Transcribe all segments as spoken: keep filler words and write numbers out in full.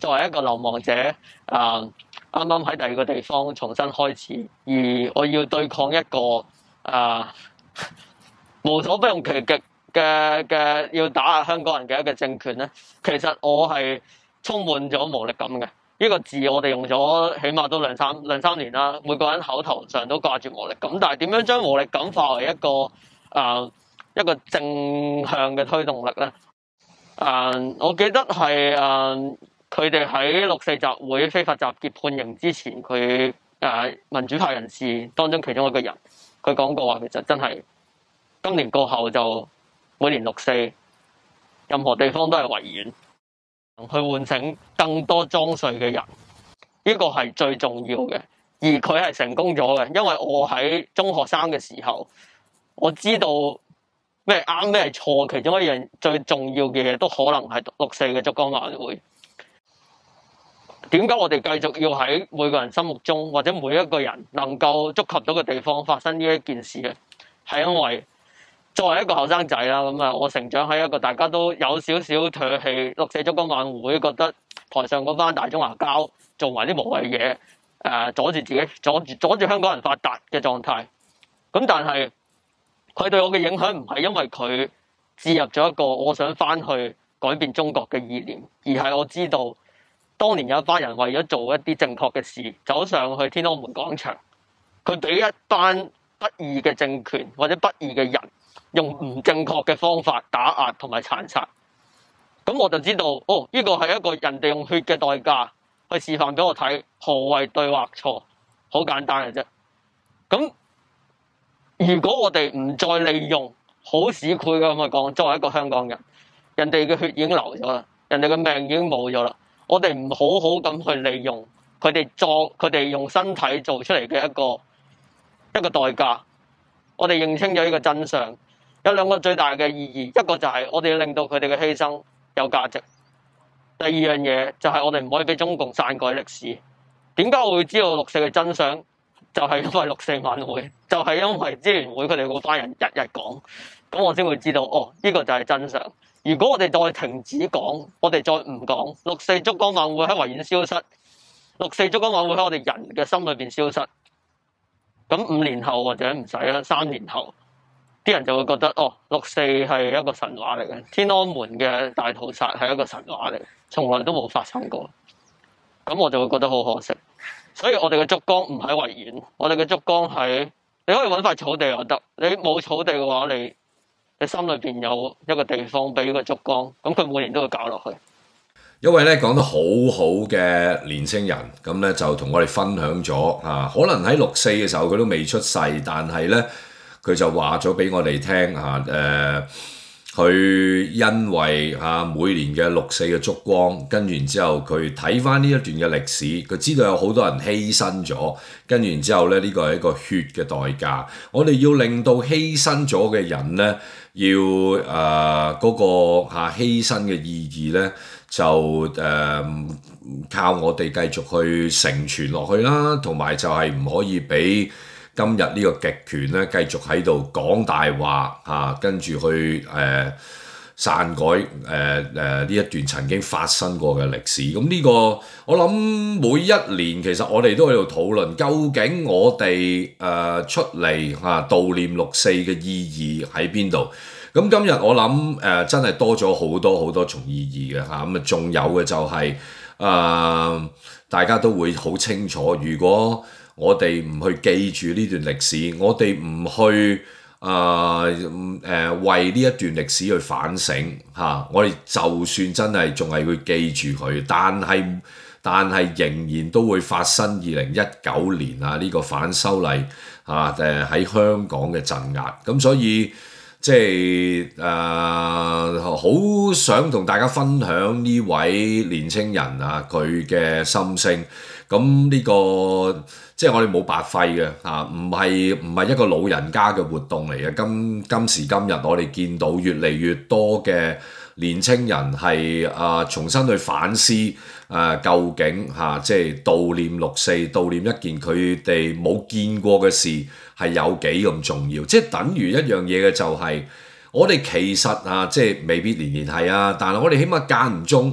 作為一個流亡者啊，啱啱喺第二個地方重新開始，而我要對抗一個啊無所不用其極嘅嘅要打壓香港人嘅一個政權咧，其實我係充滿咗無力感嘅。呢個字我哋用咗起碼都兩三兩三年啦，每個人口頭上都掛住無力感，但係點樣將無力感化為一個啊一個正向嘅推動力咧？啊，我記得係啊，佢哋喺六四集會非法集結判刑之前，佢誒民主派人士當中其中一個人，佢講過話，其實真係今年過後就每年六四，任何地方都係維園。去喚醒更多裝睡嘅人，呢個係最重要嘅，而佢係成功咗嘅。因為我喺中學生嘅時候，我知道咩啱咩係錯，其中一樣最重要嘅嘢都可能係六四嘅燭光晚會。點解我哋繼續要喺每個人心目中或者每一個人能夠觸及到嘅地方發生呢一件事咧？係因為作為一個後生仔啦，咁啊，我成長喺一個大家都有少少唾棄六四燭光晚會，覺得台上嗰班大中華膠做埋啲無謂嘢，誒阻住自己，阻住阻住香港人發達嘅狀態。咁但係佢對我嘅影響唔係因為佢置入咗一個我想翻去改變中國嘅意念，而係我知道當年有一班人為咗做一啲正確嘅事，走上去天安門廣場，佢俾一班不義嘅政權或者不義嘅人用唔正確嘅方法打壓同埋殘殺，咁我就知道，哦，呢個係一個人哋用血嘅代價去示範俾我睇何謂對或錯，好簡單嘅啫。咁如果我哋唔再利用好市儈咁去講，作為一個香港人，人哋嘅血已經流咗啦，人哋嘅命已經冇咗啦，我哋唔好好咁去利用佢哋作佢哋用身體做出嚟嘅一個一個代價，我哋認清咗呢個真相。有兩個最大嘅意義，一個就係我哋要令到佢哋嘅犧牲有價值。第二樣嘢就係我哋唔可以俾中共篡改歷史。點解我會知道六四嘅真相？就係因為六四晚會，就係因為支聯會佢哋嗰班人日日講，咁我先會知道哦，呢個就係真相。如果我哋再停止講，我哋再唔講，六四燭光晚會喺維園消失，六四燭光晚會喺我哋人嘅心裏邊消失，咁五年後或者唔使啦，三年後。啲人就會覺得哦，六四係一個神話嚟嘅，天安門嘅大屠殺係一個神話嚟，從來都冇發生過。咁我就會覺得好可惜。所以我哋嘅燭光唔喺維園，我哋嘅燭光喺你可以揾塊草地又得。你冇草地嘅話，你你心裏邊有一個地方俾個燭光，咁佢每年都會搞落去。 因為咧講得好好嘅年青人，咁咧就同我哋分享咗啊，可能喺六四嘅時候佢都未出世，但係咧。佢就話咗俾我哋聽嚇，誒，佢因為嚇每年嘅六四嘅燭光，跟住然之後佢睇翻呢一段嘅歷史，佢知道有好多人犧牲咗，跟住然之後咧呢個係一個血嘅代價。我哋要令到犧牲咗嘅人咧，要誒嗰個嚇犧牲嘅意義咧，就誒靠我哋繼續去承傳落去啦，同埋就係唔可以俾今日呢個極權咧，繼續喺度講大話嚇，跟住去誒、呃、篡改誒誒呢一段曾經發生過嘅歷史。咁呢個我諗每一年其實我哋都喺度討論，究竟我哋誒、呃、出嚟嚇、啊、悼念六四嘅意義喺邊度？咁今日我諗誒、呃、真係多咗好多好多重意義嘅嚇，咁啊仲有嘅就係、是、誒、呃、大家都會好清楚，如果我哋唔去記住呢段歷史，我哋唔去啊誒、呃呃、為呢一段歷史去反省嚇、啊，我哋就算真係仲係會記住佢，但係但係仍然都會發生二零一九年啊呢、這個反修例嚇誒喺香港嘅鎮壓，咁所以即係誒好想同大家分享呢位年青人啊佢嘅心聲，咁呢、這個。即係我哋冇白費嘅嚇，唔係唔係一個老人家嘅活動嚟嘅。今今時今日，我哋見到越嚟越多嘅年青人係啊、呃、重新去反思啊、呃，究竟嚇、啊、即係悼念六四，悼念一件佢哋冇見過嘅事係有幾咁重要。即係等於一樣嘢嘅就係、是，我哋其實啊，即係未必年年係啊，但係我哋起碼間唔中。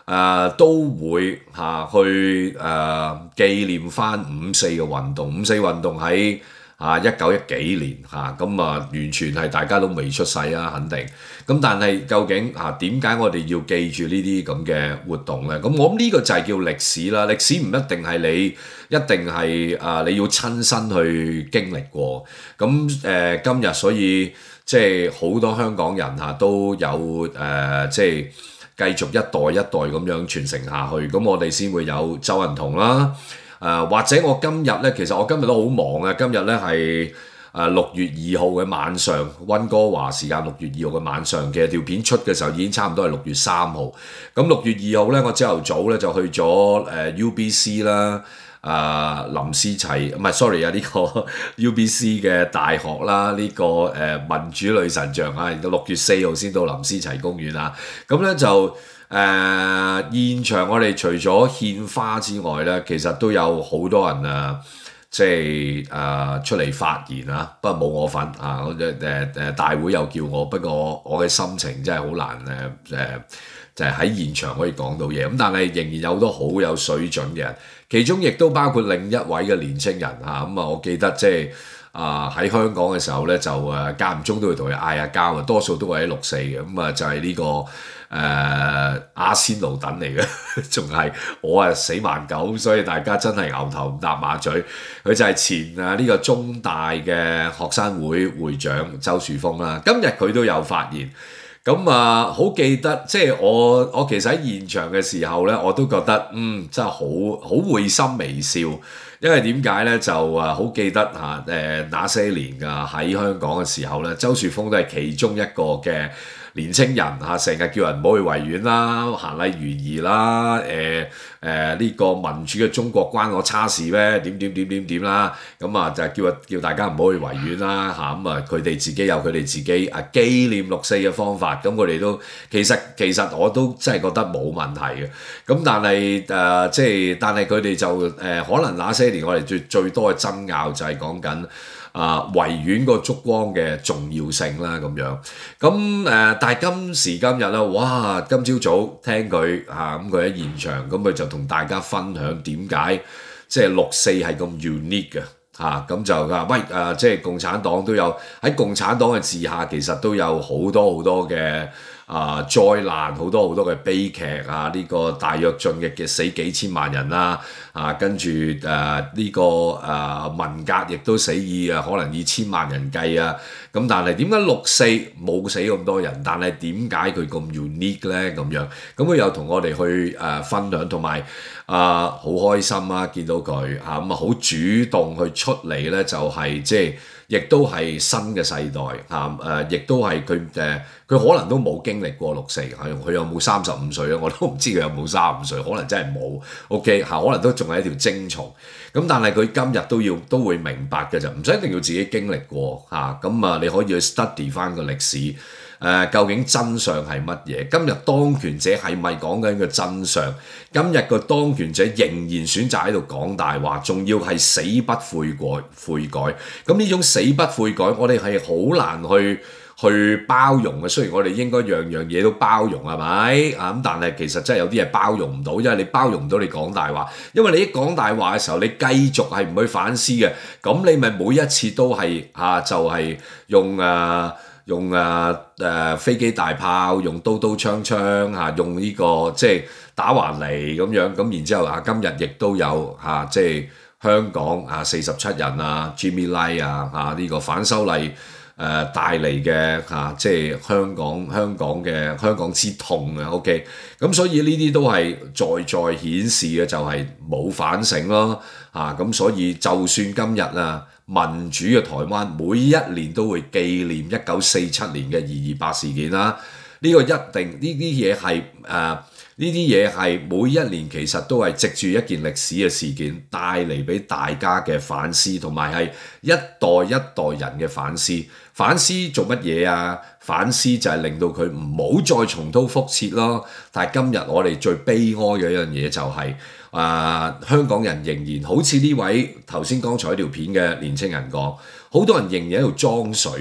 呃、都會嚇、啊、去誒、呃、紀念翻五四嘅運動。五四運動喺啊一九一幾年嚇，咁啊完全係大家都未出世啦，肯定。咁但係究竟啊點解我哋要記住呢啲咁嘅活動咧？咁我諗呢個就係叫歷史啦。歷史唔一定係你一定係啊你要親身去經歷過。咁誒、呃、今日所以即係好多香港人嚇都有誒、呃、即係繼續一代一代咁樣傳承下去。咁我哋先會有周銀彤啦。誒、呃、或者我今日咧，其實我今日都好忙啊！今日咧係誒六月二號嘅晚上，溫哥華時間六月二號嘅晚上嘅條片出嘅時候已經差唔多係六月三號。咁六月二號咧，我朝頭早咧就去咗誒、呃、U B C 啦，啊、呃、林思齊唔係 sorry 啊呢、這個 U B C 嘅大學啦，呢、這個誒、呃、民主女神像啊，到六月四號先到林思齊公園啊。咁咧就。誒、呃、現場我哋除咗獻花之外咧，其實都有好多人啊，即係誒、呃、出嚟發言啊，不過冇我份啊，誒誒誒大會又叫我，不過我嘅心情真係好難誒誒、呃，就係、是、喺現場可以講到嘢，咁但係仍然有好多好有水準嘅人，其中亦都包括另一位嘅年青人嚇，咁啊我記得即係啊喺香港嘅時候咧，就誒間唔中都會同佢嗌下交啊，多數都係喺六四嘅，咁啊就係呢、這個。誒、呃、阿仙奴等嚟嘅，仲係我啊死萬九，所以大家真係牛頭唔搭馬嘴。佢就係前啊呢、這個中大嘅學生會會長周樹峰啦。今日佢都有發言，咁啊好記得，即係我我其實喺現場嘅時候咧，我都覺得嗯真係好好會心微笑，因為點解咧就啊好記得嚇誒那些年㗎喺香港嘅時候咧，周樹峰都係其中一個嘅。年青人嚇，成日叫人唔好去維園啦，行禮如儀啦，誒誒呢個民主嘅中國關我叉事咩？點點點點點啦，咁啊就叫叫大家唔好去維園啦嚇，咁啊佢哋自己有佢哋自己啊紀念六四嘅方法，咁佢哋都其實其實我都真係覺得冇問題嘅，咁但係誒、呃、即係但係佢哋就誒、呃、可能那些年我哋最最多嘅爭拗就係講緊。啊，維園個燭光嘅重要性啦，咁樣咁誒、呃，但係今時今日咧，哇！今朝早聽佢嚇咁，佢喺現場，咁佢就同大家分享點解即係六四係咁 unique 嘅嚇，咁、啊、就話喂誒、呃，即係共產黨都有喺共產黨嘅治下，其實都有好多好多嘅。啊！災難好多好多嘅悲劇啊！呢、這個大躍進嘅嘅死幾千萬人啦，啊跟住誒呢個誒、啊、文革亦都死以啊可能以千萬人計啊！咁但係點解六四冇死咁多人？但係點解佢咁 unique 咧？咁樣咁佢又同我哋去誒、啊、分享，同埋啊好開心啊！見到佢嚇咁啊好主動去出嚟咧，就係、是、即係。亦都係新嘅世代嚇，誒，亦都係佢誒，佢可能都冇經歷過六四，係佢有冇三十五歲咧？我都唔知佢有冇三十五歲，可能真係冇。OK 嚇，可能都仲係一條精蟲。咁但係佢今日都要都會明白嘅就，唔使一定要自己經歷過嚇。咁啊，你可以去 study 翻個歷史。誒、呃，究竟真相係乜嘢？今日當權者係咪講緊個真相？今日個當權者仍然選擇喺度講大話，仲要係死不悔改悔改。咁呢種死不悔改，我哋係好難去去包容嘅。雖然我哋應該樣樣嘢都包容，係咪啊？咁但係其實真係有啲嘢包容唔到，因為你包容唔到你講大話。因為你一講大話嘅時候，你繼續係唔去反思嘅，咁你咪每一次都係啊，就係、是、用誒。啊用誒誒、啊啊、飛機大炮，用刀刀槍槍嚇、啊，用呢、這個即係打橫嚟咁樣，咁然之後啊，今日亦都有嚇、啊，即係香港啊四十七人啊 Jimmy Lai 啊嚇呢、這個反修例誒、啊、帶嚟嘅嚇，即係香港香港嘅香港之痛啊 OK，咁所以呢啲都係在在顯示嘅就係冇反省咯嚇，咁、啊、所以就算今日啊。民主嘅台灣每一年都會紀念一九四七年嘅二二八事件啦，呢、這個一定呢啲嘢係誒呢啲嘢係每一年其實都係藉住一件歷史嘅事件帶嚟俾大家嘅反思，同埋係一代一代人嘅反思。反思做乜嘢啊？反思就係令到佢唔好再重蹈覆轍咯。但係今日我哋最悲哀嘅一樣嘢就係、是。啊、呃！香港人仍然好似呢位頭先剛才條片嘅年青人講，好多人仍然喺度裝睡，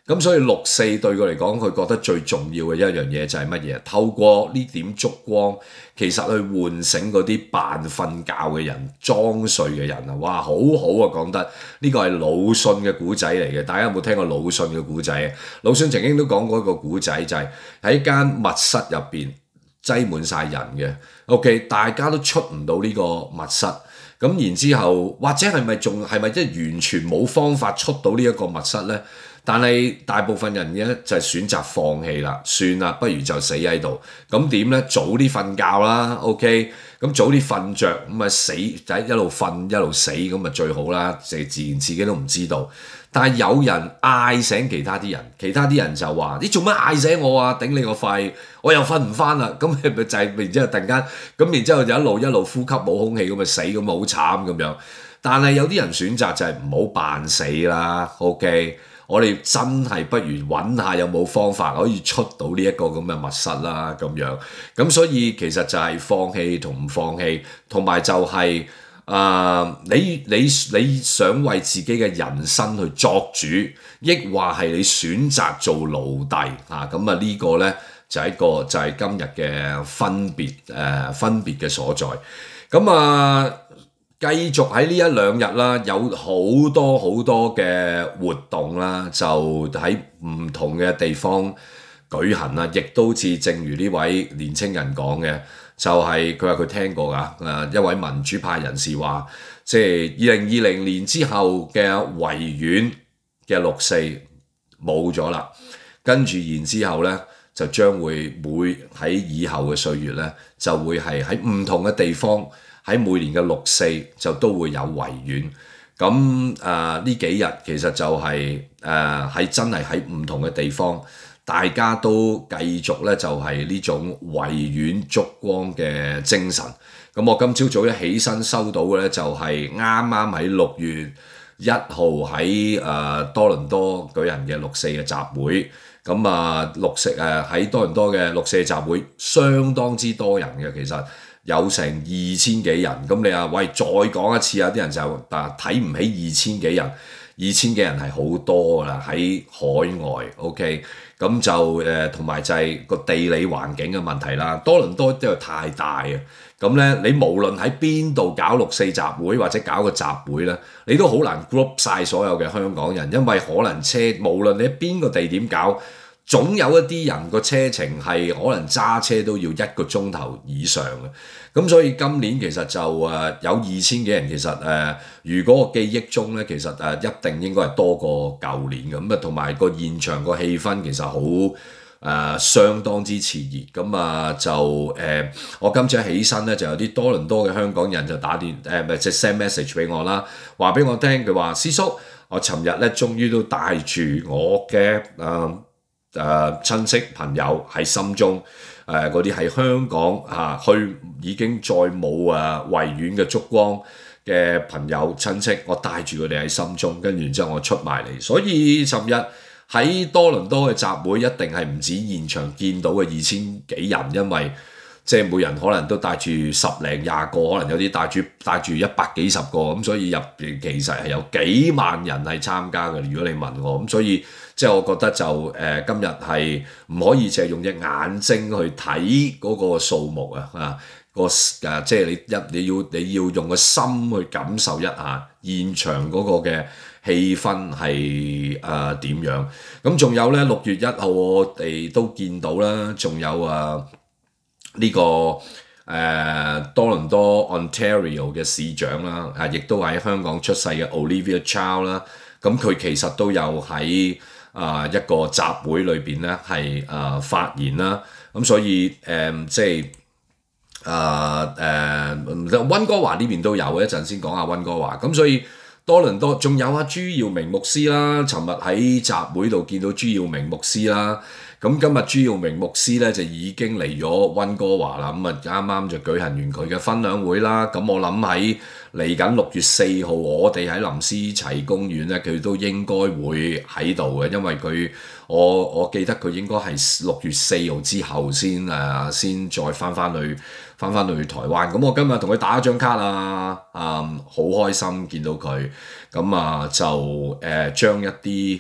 咁所以六四對佢嚟講，佢覺得最重要嘅一樣嘢就係乜嘢？透過呢點燭光，其實去喚醒嗰啲扮瞓覺嘅人、裝睡嘅人啊！哇，好好啊，講得呢個係魯迅嘅古仔嚟嘅。大家有冇聽過魯迅嘅古仔啊？魯迅曾經都講過一個古仔，就係喺間密室入邊擠滿晒人嘅。OK， 大家都出唔到呢個密室。咁然之後，或者係咪仲係咪即係完全冇方法出到呢一個密室呢？但係大部分人嘅就係選擇放棄啦，算啦，不如就死喺度。咁點呢？早啲瞓覺啦 ，OK。咁早啲瞓着，咁啊死就一路瞓一路死，咁啊最好啦。就自然自己都唔知道。但係有人嗌醒其他啲人，其他啲人就話：你做乜嗌醒我啊？頂你個肺！我又瞓唔翻啦。咁咪就係然之後突然間，咁然之後就一路一路呼吸冇空氣，咁咪死，咁咪好慘咁樣。但係有啲人選擇就係唔好扮死啦 ，OK。我哋真係不如揾下有冇方法可以出到呢一個咁嘅密室啦，咁樣。咁所以其實就係放棄同唔放棄，同埋就係、是、啊、呃，你你你想為自己嘅人生去作主，抑或係你選擇做奴隸啊？咁啊呢個咧就係、是、一個就係、是、今日嘅分別誒、呃、分別嘅所在。咁啊〜、呃繼續喺呢一兩日啦，有好多好多嘅活動啦，就喺唔同嘅地方舉行啦，亦都好似正如呢位年青人講嘅，就係佢話佢聽過㗎，誒一位民主派人士話，即係二零二零年之後嘅維園嘅六四冇咗啦，跟住然之後咧就將會會喺以後嘅歲月咧就會係喺唔同嘅地方。喺每年嘅六四就都會有維園，咁誒呢幾日其實就係誒喺真係喺唔同嘅地方，大家都繼續咧就係呢種維園燭光嘅精神。咁我今朝早一起身收到嘅咧就係啱啱喺六月一號喺誒多倫多舉行嘅六四嘅集會。咁啊六四誒喺多倫多嘅六四集會相當之多人嘅，其實。有成二千幾人，咁你話喂再講一次啊！啲人就但睇唔起二千幾人，二千幾人係好多啦，喺海外 ，OK，咁就誒同埋就係個地理環境嘅問題啦。多倫多都係太大啊，咁咧你無論喺邊度搞六四集會或者搞個集會咧，你都好難 group 晒所有嘅香港人，因為可能車無論你喺邊個地點搞。總有一啲人個車程係可能揸車都要一個鐘頭以上嘅，咁所以今年其實就誒有二千幾人，其實誒、呃、如果我記憶中咧，其實誒、呃、一定應該係多過舊年嘅，咁啊同埋個現場個氣氛其實好誒、呃、相當之熾熱，咁啊就誒、呃、我今次起身咧就有啲多倫多嘅香港人就打電誒咪即係 send message 俾我啦，話俾我聽佢話師叔，我尋日咧終於都帶住我嘅誒。呃誒、呃、親戚朋友喺心中，誒嗰啲喺香港嚇、啊、去已經再冇誒維園嘅燭光嘅朋友親戚，我帶住佢哋喺心中，跟住之後我出埋嚟，所以尋日喺多倫多嘅集會一定係唔止現場見到嘅二千幾人，因為即係每人可能都帶住十零廿個，可能有啲帶住帶住一百幾十個，咁所以入邊其實係有幾萬人係參加嘅。如果你問我，咁所以。即係我覺得就誒、呃、今日係唔可以淨係用隻眼睛去睇嗰個數目啊啊個誒即係你一你要你要用個心去感受一下現場嗰個嘅氣氛係誒點樣。咁仲有咧六月一號我哋都見到啦，仲有啊呢、這個誒、呃、多倫多 Ontario 嘅市長啦，啊亦都喺香港出世嘅 Olivia Chow 啦，咁佢其實都有喺。啊、呃、一個集會裏邊咧係啊發言啦，咁所以誒、呃、即係啊誒溫哥華呢邊都有，一陣先講下溫哥華。咁所以多倫多仲有啊朱耀明牧師啦，尋日喺集會度見到朱耀明牧師啦。咁今日朱耀明牧師咧就已經嚟咗溫哥華啦，咁啊啱啱就舉行完佢嘅分享會啦。咁我諗喺嚟緊六月四號，我哋喺林思齊公園咧，佢都應該會喺度嘅，因為佢我我記得佢應該係六月四號之後先誒先再翻翻去翻翻去台灣。咁我今日同佢打一張卡啊，啊、嗯、好開心見到佢，咁啊就誒、呃、將一啲。誒、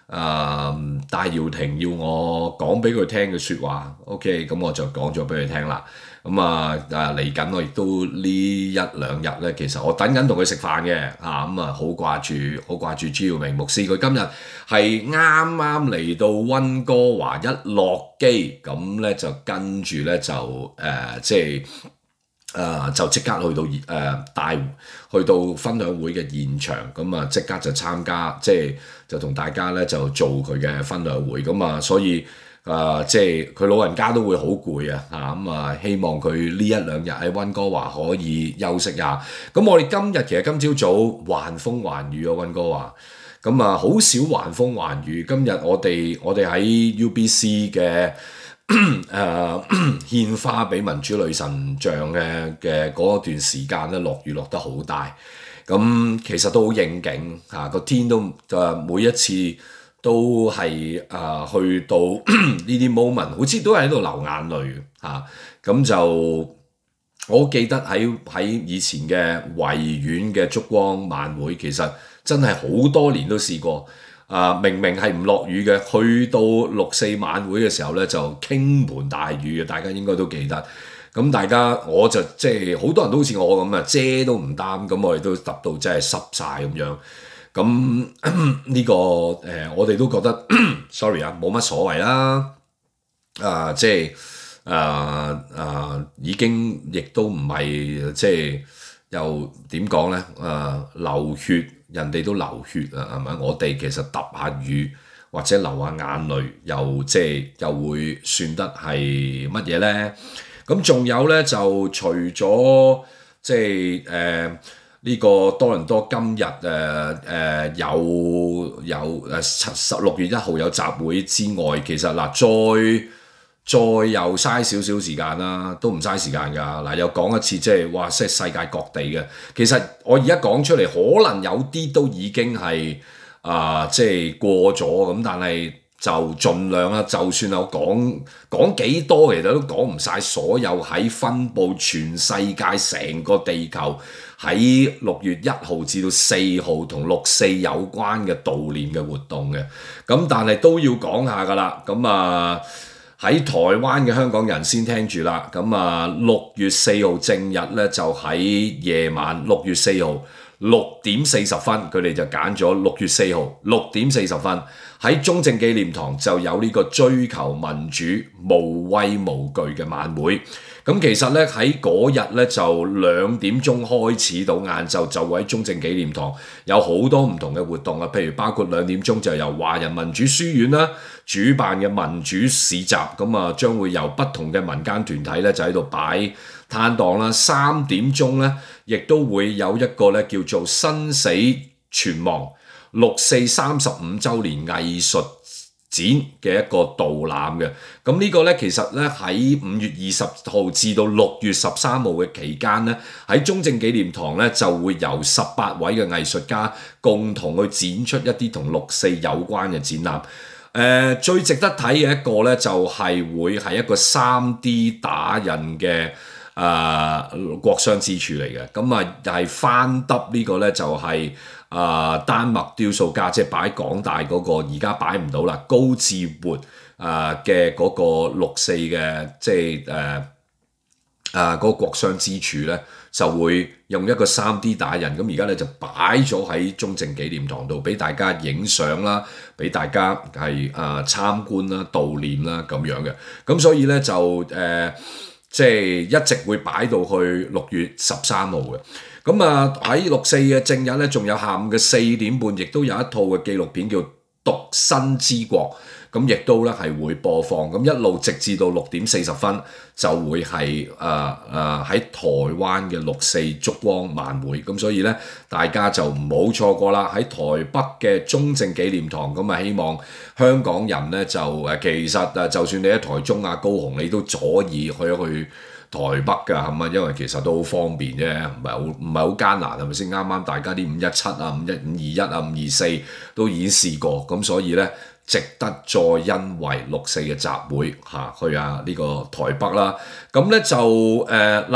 誒戴耀廷要我講俾佢聽嘅説話 ，OK， 咁我就講咗俾佢聽啦。咁啊誒嚟緊我亦都呢一兩日咧，其實我等緊同佢食飯嘅嚇，咁啊好掛住好掛住朱耀明牧師，佢今日係啱啱嚟到溫哥華，一落機咁咧就跟住咧就誒、呃、即係。誒、呃、就即刻去到誒、呃、大去到分享會嘅現場，咁啊即刻就參加，即係就同大家咧就做佢嘅分享會，咁啊所以誒、呃、即係佢老人家都會好攰啊嚇，咁啊希望佢呢一兩日喺溫哥華可以休息下。咁我哋今日其實今朝早橫風橫雨啊溫哥華，咁啊好少橫風橫雨。今日我哋我哋喺 U B C 嘅。誒、呃、獻花俾民主女神像嘅嘅嗰段時間咧，落雨落得好大，咁其實都好應景嚇，個、啊、天都誒每一次都係誒、呃、去到呢啲 moment，好似都係喺度流眼淚嚇，咁、啊、就我記得喺喺以前嘅維園嘅燭光晚會，其實真係好多年都試過。啊，明明係唔落雨嘅，去到六四晚會嘅時候咧，就傾盆大雨嘅，大家應該都記得。咁大家我就即係好多人都好似我咁啊，遮都唔擔，咁我哋都揼到真係濕晒咁樣。咁呢、這個誒、呃，我哋都覺得，sorry 啊，冇乜所謂啦。啊，即係啊啊，已經亦都唔係即係又點講咧？啊，流血。人哋都流血啊，係咪？我哋其實揼下雨或者流下眼淚，又即係又會算得係乜嘢咧？咁仲有咧，就除咗即係誒呢個多倫多今日誒誒有有誒七十六月一號有集會之外，其實嗱、呃、再。再又嘥少少時間啦，都唔嘥時間㗎。嗱，又講一次，即係哇，即係世界各地嘅。其實我而家講出嚟，可能有啲都已經係啊、呃，即係過咗咁，但係就盡量啦。就算我講講幾多，其實都講唔晒所有喺分佈全世界成個地球喺六月一號至到四號同六四有關嘅悼念嘅活動嘅。咁但係都要講下㗎啦。咁啊〜喺台灣嘅香港人先聽住啦，咁啊六月四號正日咧就喺夜晚六月四號六點四十分，佢哋就揀咗六月四號六點四十分喺中正紀念堂就有呢個追求民主無畏無懼嘅晚會。咁其實咧喺嗰日咧就兩點鐘開始到晏晝就會喺中正紀念堂有好多唔同嘅活動啊，譬如包括兩點鐘就由華人民主書院啦主辦嘅民主市集，咁啊將會由不同嘅民間團體咧就喺度擺攤檔啦。三點鐘咧亦都會有一個咧叫做生死存亡六四三十五週年藝術展嘅一個導覽嘅。咁呢個咧其實咧喺五月二十號至到六月十三號嘅期間咧，喺中正紀念堂咧就會由十八位嘅藝術家共同去展出一啲同六四有關嘅展覽。誒、呃、最值得睇嘅一個咧就係、是、會係一個 三 D 打印嘅誒、呃、國殤之柱嚟嘅。咁啊又係翻得呢個咧就係、是、啊、呃、丹麥雕塑家，即係擺港大嗰、那個而家擺唔到啦，高志活啊嘅嗰個六四嘅即係誒啊嗰個國殤之柱咧，就會用一個 三 D 打印，咁而家咧就擺咗喺中正紀念堂度，俾大家影相啦，俾大家係啊、呃、參觀啦、悼念啦咁樣嘅。咁所以咧就誒、呃，即係一直會擺到去六月十三號嘅。咁啊喺六四嘅正日咧，仲有下午嘅四點半，亦都有一套嘅紀錄片叫《獨身之國》。咁亦都咧係會播放，咁一路直至到六點四十分就會係誒誒喺台灣嘅六四燭光晚會，咁所以咧大家就唔好錯過啦！喺台北嘅中正紀念堂，咁啊希望香港人咧就誒其實誒就算你喺台中啊、高雄，你都左耳去一去台北㗎，係咪？因為其實都好方便啫，唔係好唔係好艱難，係咪先？啱啱大家啲五一七啊、五一五二一啊、五二四都已經試過，咁所以咧。值得再因為六四嘅集會嚇去啊呢個台北啦，咁咧就誒嗱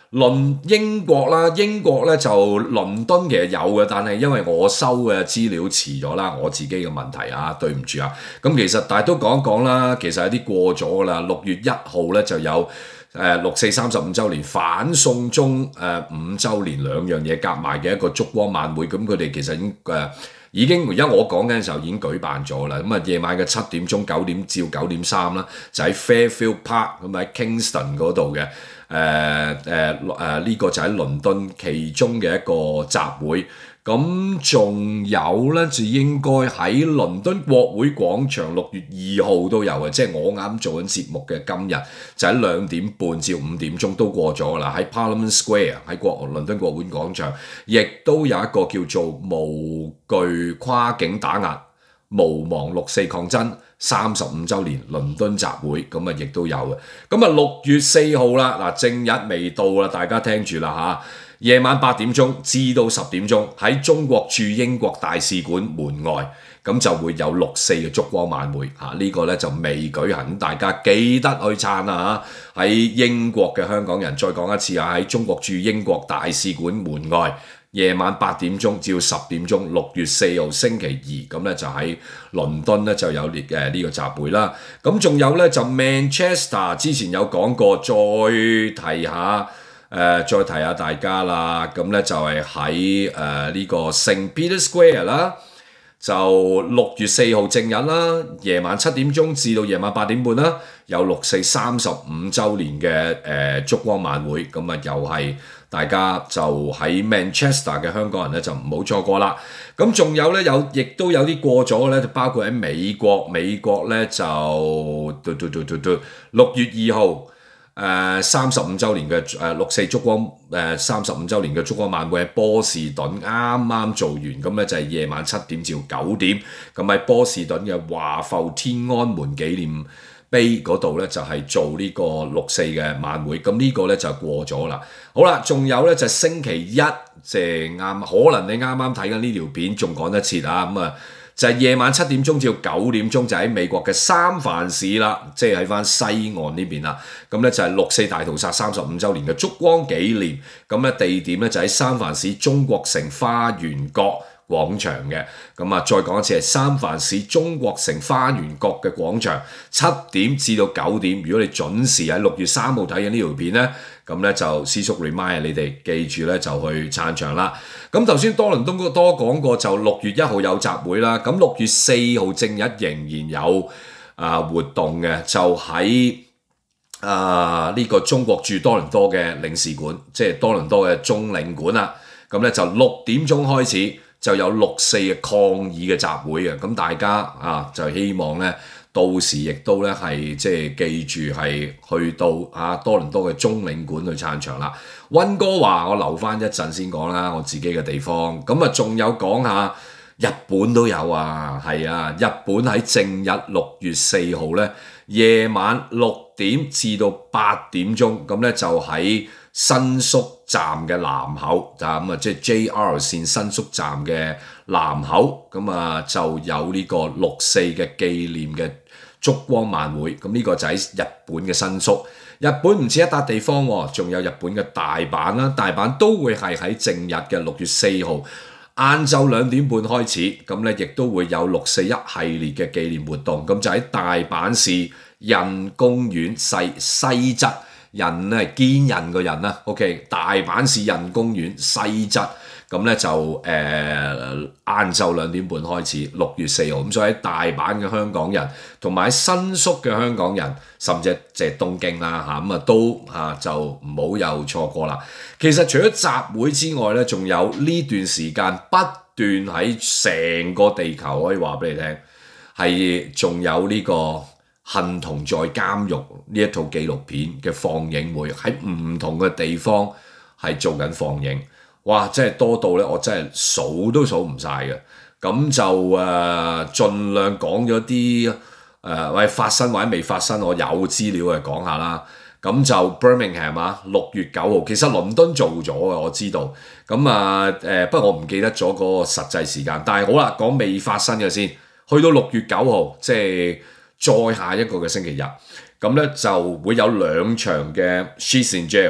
倫英國啦，英國咧就倫敦其實有嘅，但係因為我收嘅資料遲咗啦，我自己嘅問題啊，對唔住啊。咁其實但係都講一講啦，其實有啲過咗㗎啦。六月一號咧就有誒、呃、六四三十五週年反送中誒、呃、五週年兩樣嘢夾埋嘅一個燭光晚會，咁佢哋其實已經誒。呃已經而家我講緊嘅時候已經舉辦咗啦，咁啊夜晚嘅七點鐘九點至九點三啦，就喺 Fairfield Park 咁喺 Kingston 嗰度嘅，誒誒誒呢個就喺倫敦其中嘅一個集會。咁仲有咧就應該喺倫敦國會廣場六月二號都有嘅，即係我啱做緊節目嘅今日就喺兩點半至五點鐘都過咗啦，喺 Parliament Square 喺國倫敦國會廣場，亦都有一個叫做無懼跨境打壓無忘六四抗爭三十五週年倫敦集會，咁啊亦都有嘅。咁啊六月四號啦，嗱正日未到啦，大家聽住啦嚇。夜晚八點鐘至到十點鐘喺中國駐英國大使館門外，咁就會有六四嘅燭光晚會嚇，呢、這個咧就未舉行，大家記得去撐啦嚇！喺英國嘅香港人，再講一次啊，喺中國駐英國大使館門外，夜晚八點鐘至到十點鐘，六月四號星期二，咁咧就喺倫敦咧就有誒呢個集會啦。咁仲有咧就 Manchester 之前有講過，再提下。誒、呃、再提下大家啦，咁咧就係喺誒呢個聖 Peter Square 啦，就六月四號正日啦，夜晚七點鐘至到夜晚八點半啦，有六四三十五週年嘅誒燭光晚會，咁啊又係大家就喺 Manchester 嘅香港人咧就唔好錯過啦。咁仲有咧有，亦都有啲過咗嘅咧，就包括喺美國，美國咧就嘟嘟嘟嘟嘟六月二號。誒三十五週年嘅誒、呃、六四燭光誒三十五週年嘅燭光晚會喺波士頓啱啱做完，咁咧就係夜晚七點至九點，咁喺波士頓嘅華埠天安門紀念碑嗰度咧就係、是、做呢個六四嘅晚會，咁呢個咧就過咗啦。好啦，仲有咧就係、星期一，即係啱，可能你啱啱睇緊呢條片仲講得切啊，咁啊。就係夜晚七點鐘至到九點鐘，就喺美國嘅三藩市啦，即係喺翻西岸呢邊啦。咁咧就係六四大屠殺三十五週年嘅燭光紀念。咁咧地點咧就喺三藩市中國城花園角廣場嘅。咁啊，再講一次係三藩市中國城花園角嘅廣場，七點至到九點。如果你準時喺六月三號睇緊呢條片咧，咁咧就私塾 remind 你哋記住咧就去撐場啦。咁頭先多倫多多講過，就六月一號有集會啦。咁六月四號正日仍然有啊、呃、活動嘅，就喺啊呢個中國駐多倫多嘅領事館，即係多倫多嘅中領館啦。咁咧就六點鐘開始就有六四嘅抗議嘅集會嘅。咁大家啊就希望咧。到時亦都咧係即係記住係去到啊多倫多嘅中領館去撐場啦。溫哥華我留翻一陣先講啦，我自己嘅地方。咁啊仲有講下日本都有啊，係啊，日本喺正日六月四號咧夜晚六點至到八點鐘，咁咧就喺新宿站嘅南口，就咁啊即係 J R 線新宿站嘅南口，咁啊就有呢個六四嘅紀念嘅燭光晚會，咁呢個就喺日本嘅新宿。日本唔似一笪地方喎，仲有日本嘅大阪啦，大阪都會係喺正日嘅六月四號晏晝兩點半開始，咁咧亦都會有六四一系列嘅紀念活動，咁就喺大阪市人公園西西側。人咧係堅人個人啦 ，OK， 大阪市人公園西側，咁咧就誒晏晝兩點半開始，六月四號，咁所以喺大阪嘅香港人，同埋喺新宿嘅香港人，甚至即係東京啦嚇，咁啊都嚇就唔好又錯過啦。其實除咗集會之外咧，仲有呢段時間不斷喺成個地球可以話俾你聽，係仲有呢個。恨同在監獄呢一套紀錄片嘅放映會喺唔同嘅地方係做緊放映，哇！真係多到咧，我真係數都數唔晒嘅。咁就誒、呃，盡量講咗啲誒，喂發生或者未發生，我有資料嘅講下啦。咁就 Birmingham 啊，六月九號，其實倫敦做咗嘅，我知道。咁啊誒，不過我唔記得咗嗰個實際時間。但係好啦，講未發生嘅先，去到六月九號，即係。再下一個嘅星期日，咁咧就會有兩場嘅 She's in Jail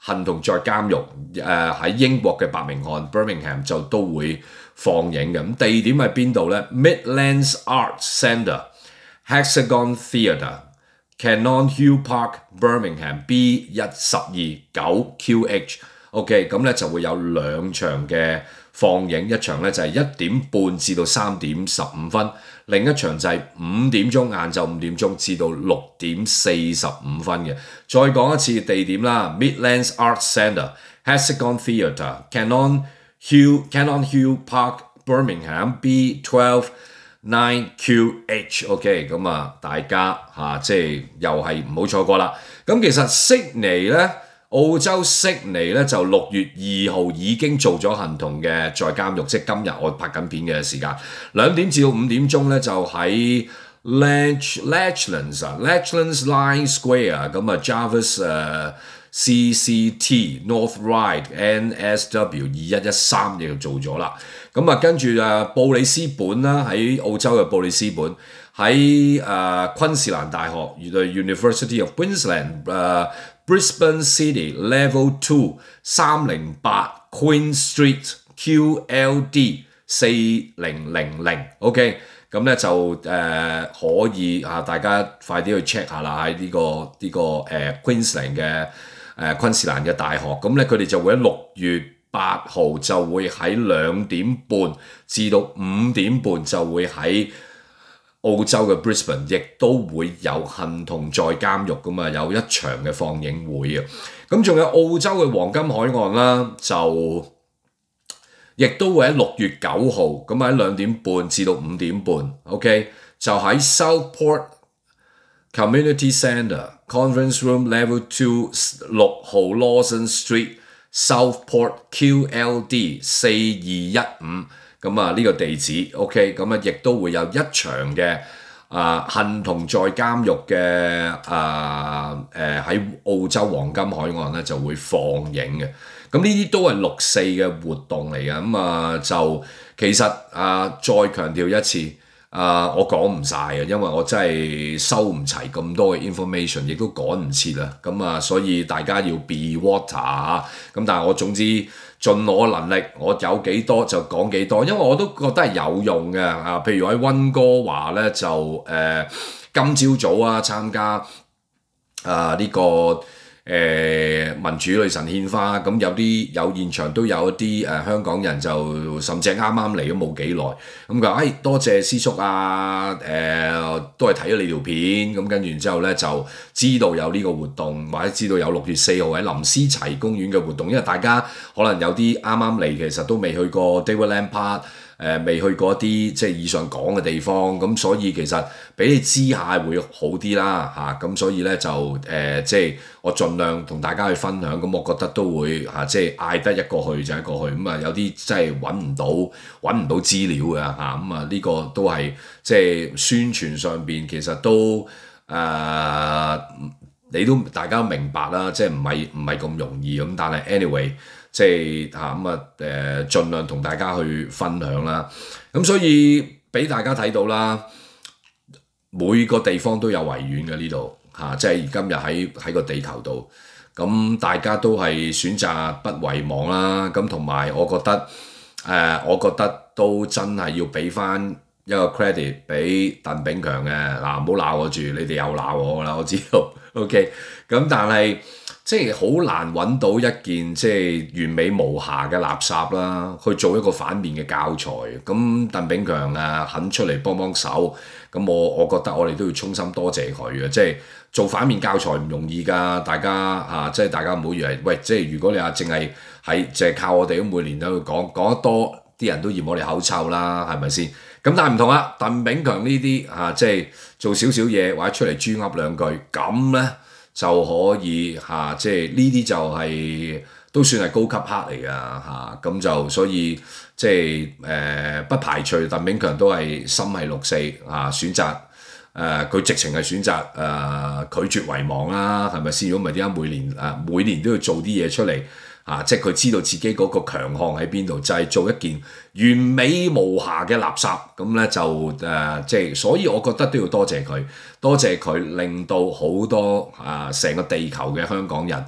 恨同在監獄誒喺英國嘅伯明翰 Birmingham 就都會放映嘅。咁地點喺邊度咧 ？Midlands Arts Centre、Hexagon Theatre、Canon Hill Park、Birmingham B 一十二九 Q H。OK， 咁咧就會有兩場嘅放映，一場咧就係一點半至到三點十五分，另一場就係五點鐘晏晝五點鐘至到六點四十五分嘅。再講一次地點啦 ，Midlands Arts Centre、Hexagon Theatre、Canon Hill Canon Hill Park、Birmingham B 一二九 Q H。OK， 咁啊，大家嚇、啊、即係又係唔好錯過啦。咁其實悉尼咧。澳洲悉尼咧就六月二號已經做咗行動嘅在監獄，即係今日我拍緊片嘅時間，兩點至到五點鐘咧就喺 Lech Lechlands 啊 Lechlands Line Square 咁啊 Jarvis 誒 C C T North Ryde N S W 二一一三亦就做咗啦。咁啊跟住誒布里斯本啦，喺澳洲嘅布里斯本喺誒昆士蘭大學 University of Queensland 誒、uh, Brisbane City Level Two 三零八 Queen Street Q L D 四零零零 OK， 咁咧就誒、呃、可以啊，大家快啲去 check 下啦，喺呢、這個呢、這個誒、呃、Queensland 嘅誒、呃、昆士蘭嘅大學，咁咧佢哋就會喺六月八號就會喺兩點半至到五點半就會喺澳洲嘅 Brisbane 亦都會有恨同在監獄噶嘛，有一場嘅放映會啊。咁仲有澳洲嘅黃金海岸啦，就亦都會喺六月九號，咁喺兩點半至到五點半 ，OK， 就喺 Southport Community Centre Conference Room Level Two 六號 Lawson Street Southport Q L D 四二一五。咁啊呢個地址 OK， 咁啊亦都會有一場嘅啊恨同在監獄嘅啊誒喺澳洲黃金海岸咧就會放映嘅。咁呢啲都係六四嘅活動嚟嘅。咁啊就其實啊再強調一次啊，我講唔晒嘅，因為我真係收唔齊咁多嘅 information， 亦都趕唔切啦。咁啊所以大家要 be water 啊。咁但係我總之盡我能力，我有幾多就講幾多，因為我都覺得係有用嘅啊。譬如喺溫哥華咧，就誒、呃、今朝早啊參加啊呢、這個誒、呃、民主女神獻花，咁有啲有現場都有一啲誒、呃、香港人就甚至係啱啱嚟都冇幾耐，咁佢話誒多謝師叔啊，誒、呃、都係睇咗你條片，咁跟住之後咧就知道有呢個活動，或者知道有六月四號喺林思齊公園嘅活動，因為大家可能有啲啱啱嚟，其實都未去過 Davidland Park。誒未、呃、去過一啲即係以上講嘅地方，咁所以其實俾你知下會好啲啦嚇，咁、啊、所以咧就誒、呃、即係我盡量同大家去分享，咁我覺得都會嚇、啊、即係嗌得一個去就一個去，咁啊有啲真係揾唔到揾唔到資料嘅嚇，咁啊呢個都係即係宣傳上邊其實都誒、呃、你都大家都明白啦，即係唔係唔係咁容易咁，但係 anyway。即係嚇咁啊誒，盡量同大家去分享啦。咁所以俾大家睇到啦，每個地方都有維園嘅呢度嚇，即係今日喺喺個地球度。咁大家都係選擇不遺忘啦。咁同埋我覺得誒、呃，我覺得都真係要俾翻一個 credit 俾鄧炳強嘅嗱，唔好鬧我住，你哋又鬧我啦，我知道。OK，咁但係。即係好難揾到一件即係完美無瑕嘅垃圾啦，去做一個反面嘅教材。咁鄧炳強啊肯出嚟幫幫手，咁我我覺得我哋都要衷心多謝佢嘅。即係做反面教材唔容易㗎，大家嚇、啊、即係大家唔好以為喂，即係如果你話淨係係淨係靠我哋咁每年都去講講得多，啲人都嫌我哋口臭啦，係咪先？咁但係唔同啦，鄧炳強呢啲嚇即係做少少嘢或者出嚟豬噏兩句咁咧。就可以嚇、啊，即係呢啲就係、是、都算係高級黑嚟㗎嚇，咁、啊、就所以即係誒、呃、不排除鄧炳強都係心係六四啊，選擇誒佢、呃、直情係選擇誒、呃、拒絕遺忘啦，係咪先？如果唔係點解每年誒、啊、每年都要做啲嘢出嚟啊？即係佢知道自己嗰個強項喺邊度，就係、是、做一件完美無瑕嘅垃圾，咁咧就誒、呃、即係，所以我覺得都要多謝佢。多謝佢令到好多啊成個地球嘅香港人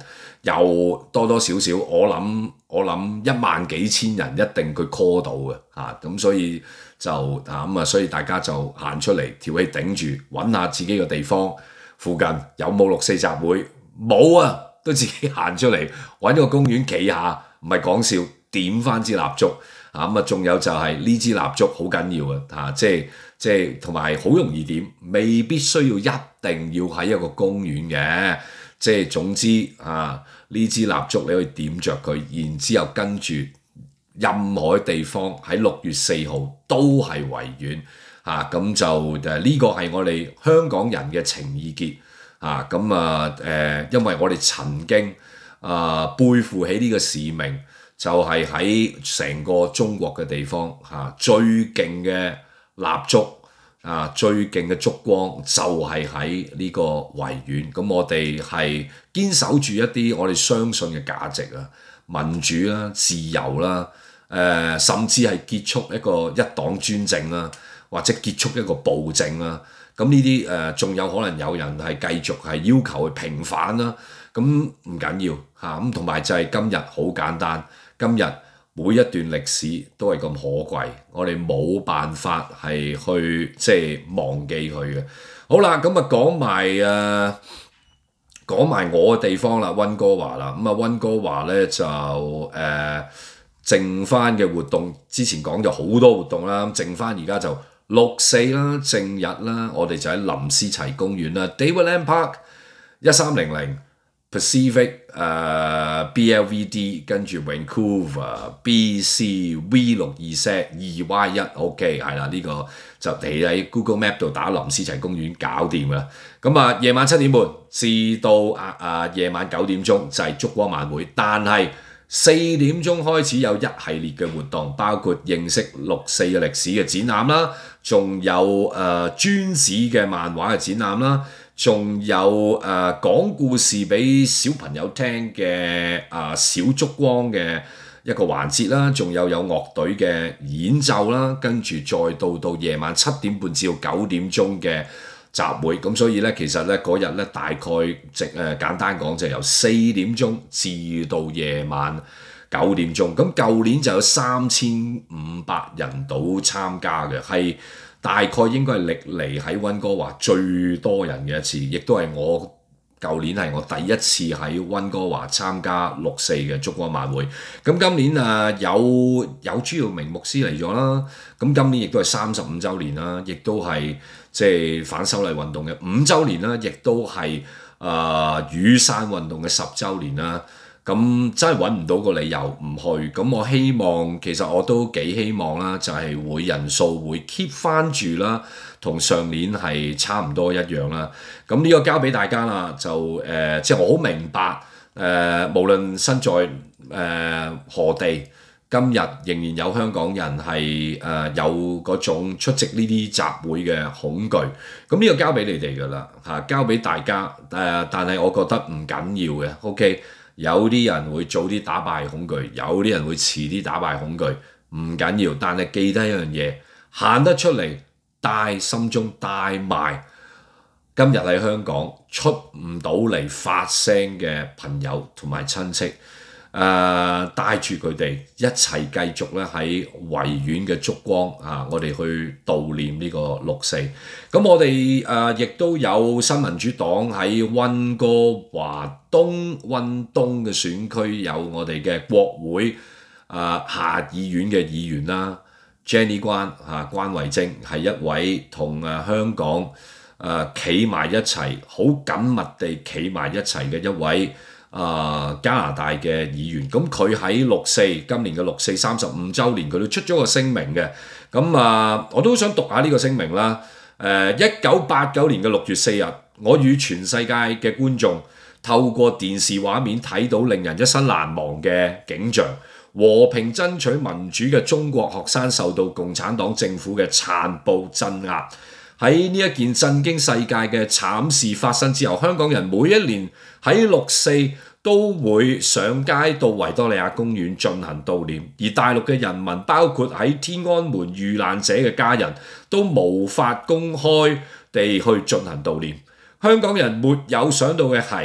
又多多少少，我諗我諗一萬幾千人一定佢 call 到嘅嚇，咁、啊、所以就啊咁啊，所以大家就行出嚟條氣頂住，揾下自己嘅地方附近有冇六四集會，冇啊都自己行出嚟揾個公園企下，唔係講笑，點翻支蠟燭啊咁啊，仲有就係呢支蠟燭好緊要啊嚇，即係即係同埋好容易點，未必需要一定要喺一個公園嘅。即係總之啊，呢支蠟燭你可以點着佢，然之後跟住任何地方喺六月四號都係維園啊，咁就誒呢個係我哋香港人嘅情意結啊，咁啊誒、呃，因為我哋曾經啊背負起呢個使命，就係喺成個中國嘅地方嚇、啊、最勁嘅蠟燭。啊！最勁嘅燭光就係喺呢個維園，咁我哋係堅守住一啲我哋相信嘅價值啊，民主啦、自由啦，誒、呃，甚至係結束一個一黨專政啦，或者結束一個暴政啦。咁呢啲誒，仲、呃、有可能有人係繼續係要求去平反啦。咁唔緊要嚇，咁同埋就係今日好簡單，今日。每一段歷史都係咁可貴，我哋冇辦法係去即係忘記佢嘅。好啦，咁啊講埋誒講埋我嘅地方啦，溫哥華啦。咁啊溫哥華咧就誒、呃、剩翻嘅活動，之前講咗好多活動啦，剩翻而家就六四啦、正日啦，我哋就喺林思齊公園啦 ，David Lam Park 一三零零。Pacific 誒、uh, B L V D 跟住 Vancouver B C V 六二 set 二 Y 一 OK 係啦，呢、這個就你喺 Google Map 度打林思齊公園搞掂啦。咁啊夜晚七點半至到啊啊夜晚九點鐘就係燭光晚會，但係四點鐘開始有一系列嘅活動，包括認識六四嘅歷史嘅展覽啦，仲有誒專子嘅漫畫嘅展覽啦。仲有誒、呃、講故事俾小朋友聽嘅啊、呃、小燭光嘅一個環節啦，仲有有樂隊嘅演奏啦，跟住再到到夜晚七點半至到九點鐘嘅集會，咁所以咧其實咧嗰日咧大概直誒、呃、簡單講就由四點鐘至到夜晚九點鐘，咁舊年就有三千五百人到參加嘅，係。大概應該係歷嚟喺溫哥華最多人嘅一次，亦都係我舊年係我第一次喺溫哥華參加六四嘅燭光晚會。咁今年啊有有朱耀明牧師嚟咗啦，咁今年亦都係三十五週年啦，亦都係即係反修例運動嘅五週年啦，亦都係啊雨傘運動嘅十週年啦。咁真係揾唔到個理由唔去，咁我希望其實我都幾希望啦，就係、是、會人數會 keep 翻住啦，同上年係差唔多一樣啦。咁呢個交俾大家啦，就誒、呃、即係我好明白誒、呃，無論身在誒、呃、何地，今日仍然有香港人係誒、呃、有嗰種出席呢啲集會嘅恐懼。咁呢個交俾你哋㗎啦嚇，交俾大家誒、呃，但係我覺得唔緊要嘅 ，OK。有啲人會早啲打敗恐懼，有啲人會遲啲打敗恐懼，唔緊要。但係記得一樣嘢，行得出嚟，帶心中帶埋今日喺香港出唔到嚟發聲嘅朋友同埋親戚，誒、呃、帶住佢哋一齊繼續咧喺維園嘅燭光啊！我哋去悼念呢個六四。咁我哋誒亦都有新民主黨喺溫哥華東溫東嘅選區有我哋嘅國會誒、呃、下議院嘅議員啦 ，Jenny 關啊關慧貞係一位同誒、呃、香港誒企埋一齊，好緊密地企埋一齊嘅一位。啊、呃、加拿大嘅議員，咁佢喺六四今年嘅六四三十五週年，佢都出咗個聲明嘅。咁啊、呃，我都好想讀下呢個聲明啦。誒，一九八九年嘅六月四日，我與全世界嘅觀眾透過電視畫面睇到令人一生難忘嘅景象，和平爭取民主嘅中國學生受到共產黨政府嘅殘暴鎮壓。喺呢一件震驚世界嘅慘事發生之後，香港人每一年喺六四都會上街到維多利亞公園進行悼念，而大陸嘅人民，包括喺天安門遇難者嘅家人，都無法公開地去進行悼念。香港人沒有想到嘅係，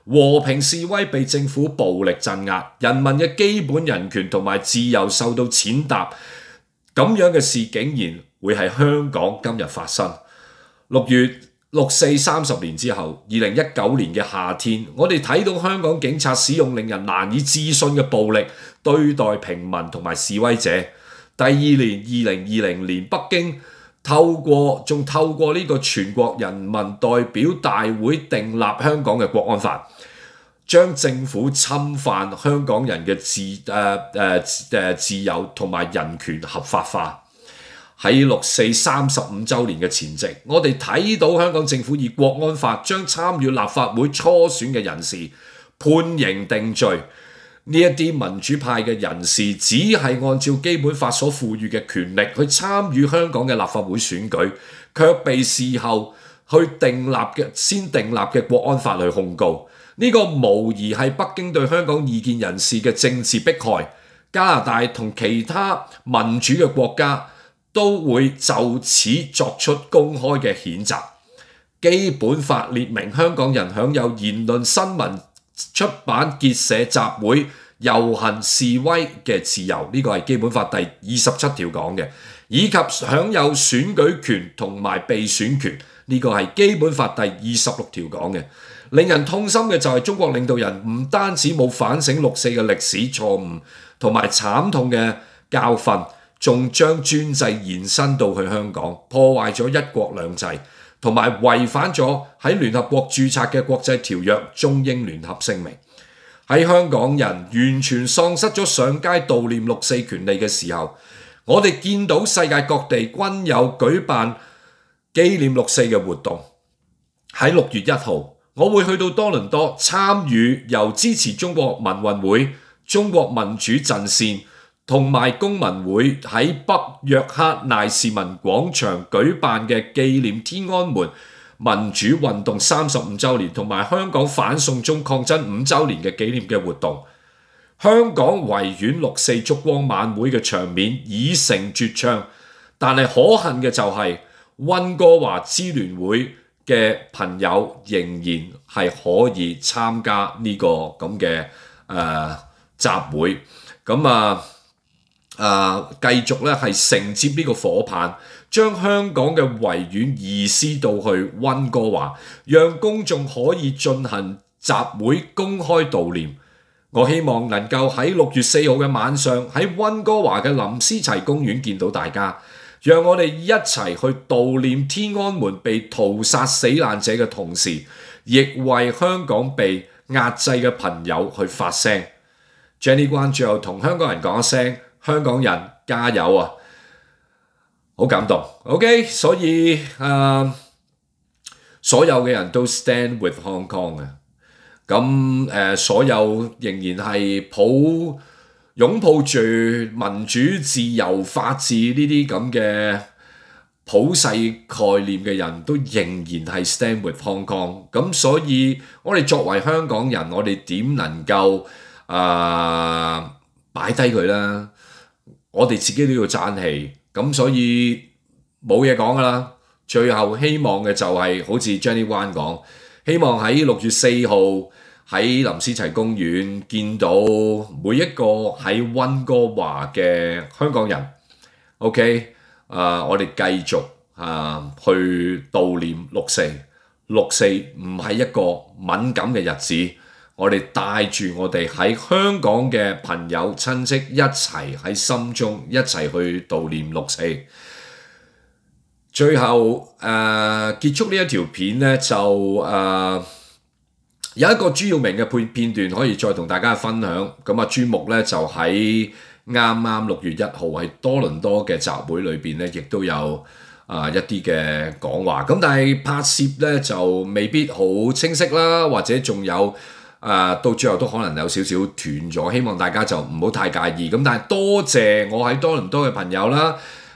和平示威被政府暴力鎮壓，人民嘅基本人權同埋自由受到踐踏，咁樣嘅事竟然會喺香港今日發生。六月六四三十年之後，二零一九年嘅夏天，我哋睇到香港警察使用令人難以置信嘅暴力對待平民同埋示威者。第二年二零二零年，北京透過仲透過呢個全國人民代表大會訂立香港嘅國安法，將政府侵犯香港人嘅自誒誒誒自由同埋人權合法化。喺六四三十五週年嘅前夕，我哋睇到香港政府以國安法將參與立法會初選嘅人士判刑定罪。呢一啲民主派嘅人士只係按照基本法所賦予嘅權力去參與香港嘅立法會選舉，卻被事後去訂立嘅先訂立嘅國安法去控告。呢、這個無疑係北京對香港異見人士嘅政治迫害。加拿大同其他民主嘅國家都會就此作出公開嘅譴責。基本法列明香港人享有言論、新聞、出版、結社、集會、遊行、示威嘅自由，呢、這個係基本法第二十七條講嘅，以及享有選舉權同埋被選權，呢、這個係基本法第二十六條講嘅。令人痛心嘅就係中國領導人唔單止冇反省六四嘅歷史錯誤同埋慘痛嘅教訓，仲將專制延伸到去香港，破壞咗一國兩制，同埋違反咗喺聯合國註冊嘅國際條約《中英聯合聲明》。喺香港人完全喪失咗上街悼念六四權利嘅時候，我哋見到世界各地均有舉辦紀念六四嘅活動。喺六月一號，我會去到多倫多參與由支持中國民運會、中國民主陣線同埋公民會喺北約克乃士文廣場舉辦嘅紀念天安門民主運動三十五週年同埋香港反送中抗爭五週年嘅紀念嘅活動。香港維園六四燭光晚會嘅場面已成絕唱，但係可恨嘅就係溫哥華支聯會嘅朋友仍然係可以參加呢個咁嘅誒集會，咁啊啊繼續咧係承接呢個火棒，將香港嘅維園移師到去溫哥華，讓公眾可以進行集會公開悼念。我希望能夠喺六月四號嘅晚上喺溫哥華嘅林思齊公園見到大家。讓我哋一齊去悼念天安門被屠殺死難者嘅同時，亦為香港被壓制嘅朋友去發聲。Jenny Guan最後同香港人講一聲：香港人加油啊！好感動。OK， 所以誒、呃，所有嘅人都 stand with Hong Kong 嘅。咁誒、呃，所有仍然係抱擁抱住民主、自由、法治呢啲咁嘅普世概念嘅人都仍然係 stand with Hong Kong。咁所以我哋作為香港人，我哋點能夠啊擺低佢啦？我哋自己都要爭氣。咁所以冇嘢講㗎啦。最後希望嘅就係、是、好似 Jenny Wan 講，希望喺六月四號喺林思齊公園見到每一個喺溫哥華嘅香港人。OK， 啊、呃，我哋繼續啊、呃、去悼念六四。六四唔係一個敏感嘅日子，我哋帶住我哋喺香港嘅朋友親戚一齊喺心中一齊去悼念六四。最後誒、呃、結束呢一條片咧，就誒、呃、有一個朱耀明嘅片片段可以再同大家分享。咁啊，朱牧咧就喺啱啱六月一號喺多倫多嘅集會裏邊咧，亦都有啊、呃、一啲嘅講話。咁但係拍攝咧就未必好清晰啦，或者仲有啊、呃、到最後都可能有少少斷咗。希望大家就唔好太介意。咁但係多謝我喺多倫多嘅朋友啦。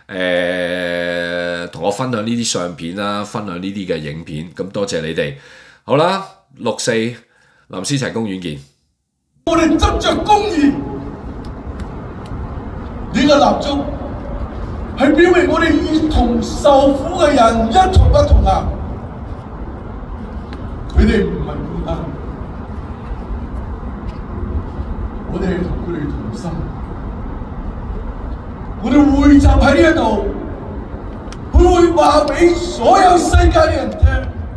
誒，同、呃、我分享呢啲相片啦，分享呢啲嘅影片，咁多謝你哋。好啦，六四林思齊公園見。 我哋執着公義，呢、這個蠟燭係表明我哋與同受苦嘅人一同不同行。佢哋唔係孤單， 我哋係同佢哋同心，我哋匯集喺呢一度，佢會話俾所有世界嘅人聽，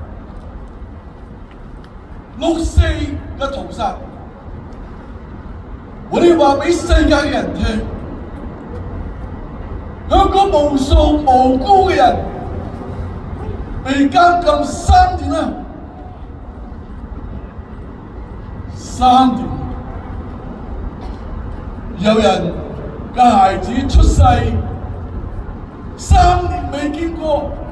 六四嘅屠殺，我哋話俾世界嘅人聽，香港無數無辜嘅人被監禁三年啦，三年。有人嘅孩子出世三年未見過